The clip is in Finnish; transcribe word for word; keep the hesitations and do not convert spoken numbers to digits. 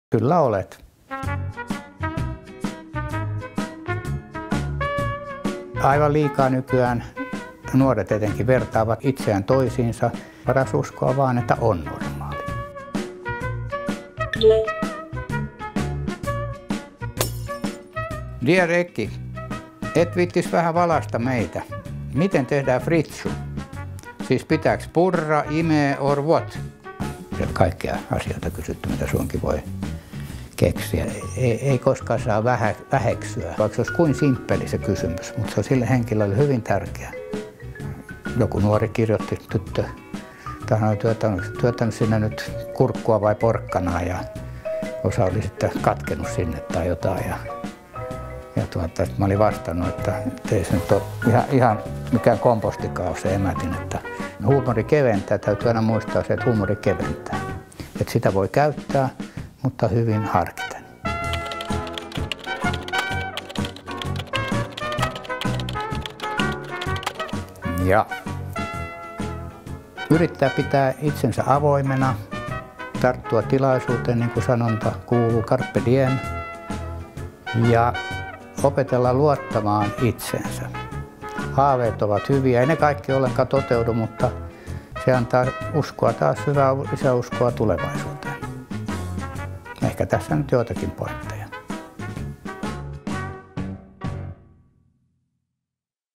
Kyllä olet. Aivan liikaa nykyään nuoret etenkin vertaavat itseään toisiinsa. Paras uskoa vaan, että on normaali. Dear Eki, et viittis vähän valasta meitä. Miten tehdään fritsu? Siis pitääks purra, imee or what? Kaikkia asioita kysytty, mitä sunkin voi keksiä. Ei, ei koskaan saa vähä, väheksyä, vaikka se olisi kuin simppeli se kysymys, mutta se on sille henkilölle hyvin tärkeä. Joku nuori kirjoitti tyttö, tai oli työtänyt, työtänyt sinne nyt kurkkua vai porkkanaa ja osa oli sitten katkenut sinne tai jotain. Ja, ja tuota, mä olin vastannut, että ei se nyt ole ihan, ihan mikään kompostikaus se emätin, että huumori keventää, täytyy aina muistaa se, että huumori keventää. Että sitä voi käyttää, mutta hyvin harkiten. Ja yrittää pitää itsensä avoimena, tarttua tilaisuuteen, niin kuin sanonta kuuluu, carpe diem, ja opetella luottamaan itsensä. Haaveet ovat hyviä, ei ne kaikki ollenkaan toteudu, mutta se antaa uskoa taas hyvää lisäuskoa tulevaisuuteen. Ehkä tässä nyt joitakin pointteja.